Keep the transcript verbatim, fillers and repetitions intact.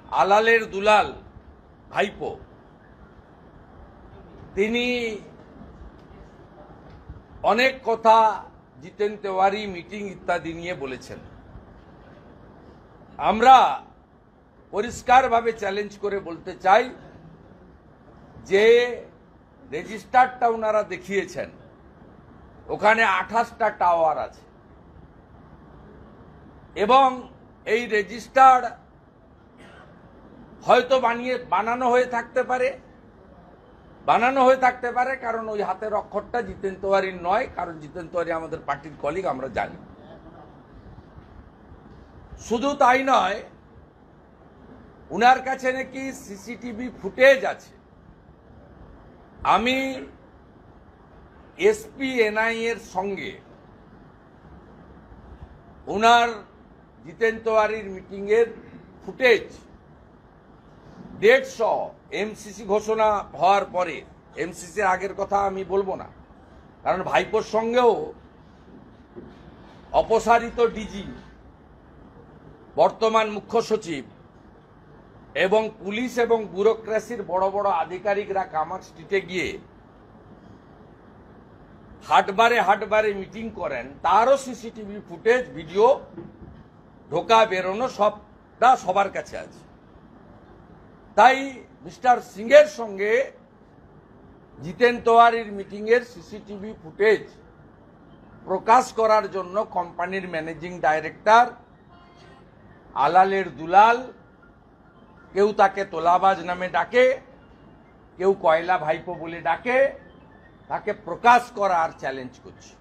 আলালের দুলাল ভাইপো তিনি অনেক কথা জিতেন তেওয়ারি মিটিং ইত্যাদি নিয়ে বলেছেন। আমরা পরিষ্কারভাবে চ্যালেঞ্জ করে বলতে চাই যে রেজিস্টারটা ওনারা দেখিয়েছেন, ওখানে আঠাশটা টাওয়ার আছে এবং এই রেজিস্টার হয়তো বানিয়ে বানানো হয়ে থাকতে পারে বানানো হয়ে থাকতে পারে কারণ ওই হাতের অক্ষরটা জিতেন তেওয়ারির নয়, কারণ জিতেন তেওয়ারি আমাদের পার্টির কলিগ, আমরা জানি। শুধু তাই নয়, উনার কাছে নাকি সিসিটিভি ফুটেজ আছে। আমি এসপি এনআই এর সঙ্গে উনার জিতেন তেওয়ারির মিটিং এর ফুটেজ দেড়শ এমসিসি ঘোষণা হওয়ার পরে, এমসিসির আগের কথা আমি বলবো না, কারণ ভাইপোর সঙ্গেও অপসারিত ডিজি, বর্তমান মুখ্য সচিব এবং পুলিশ এবং ব্যুরোক্রেসির বড় বড় আধিকারিকরা কামার স্ট্রিটে গিয়ে হাটবারে হাটবারে মিটিং করেন, তারও সিসিটিভি ফুটেজ, ভিডিও, ঢোকা বেরোনো সবটা সবার কাছে আছে। তাই মিস্টার সিংয়ের সঙ্গে জিতেন তেওয়ারির মিটিং এর সিসিটিভি ফুটেজ প্রকাশ করার জন্য কোম্পানির ম্যানেজিং ডাইরেক্টর আলালের দুলাল, কেউ তাকে তোলাবাজ নামে ডাকে, কেউ কয়লা ভাইপো বলে ডাকে, তাকে প্রকাশ করার চ্যালেঞ্জ করছে।